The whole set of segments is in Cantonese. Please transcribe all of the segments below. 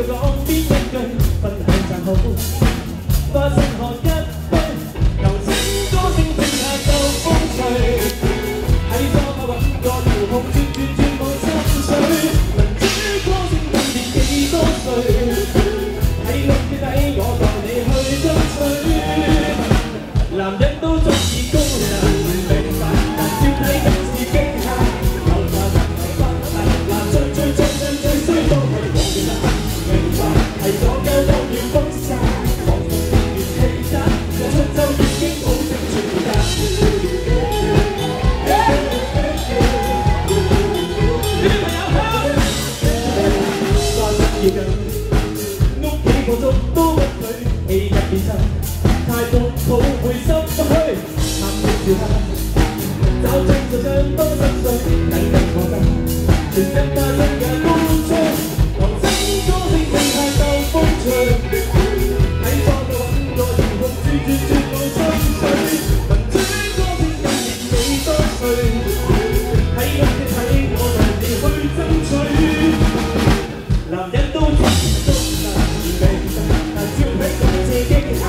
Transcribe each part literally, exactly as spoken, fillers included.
講邊一句，分享讚好，化成河一堆，柔情歌聲剩下舊風吹。喺初拍揾個遙控，轉轉轉冇心水，民主歌聲分別幾多歲？喺綠嘅底，我代你去爭取。男人都中意高人，明白，但照睇更是驚嚇。有話能係不係？嗱，最最最最最衰都係我嘅啦，明白，係左膠當要封殺，放縱越氣質，我出週已經保證全格。呢啲朋友好，關心要緊，屋企個鐘都不許氣入變身。太過抱回心不虛，喊的笑下，找正就像多心碎，等緊我心，全一家親也高吹，狂聲歌聲剩下舊風吹，喺錯嘅揾個遙控轉轉轉冇心水，民主歌聲分別幾多歲？喺屋企睇我為你去爭取，男人都中意中意明白，但照睇各自驚嚇。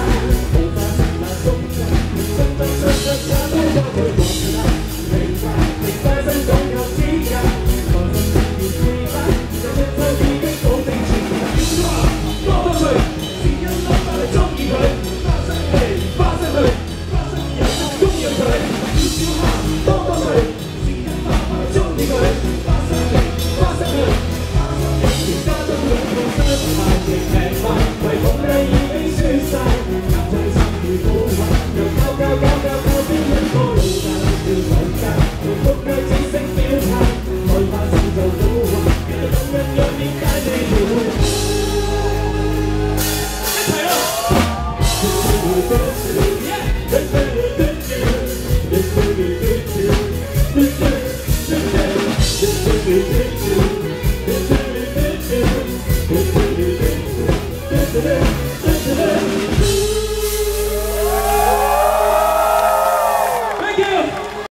We'll be right back.